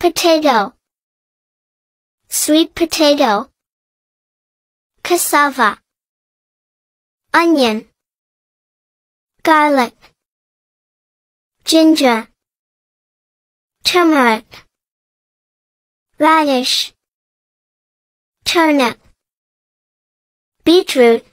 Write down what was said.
potato, sweet potato, cassava, onion, garlic, ginger, turmeric, radish, turnip, beetroot,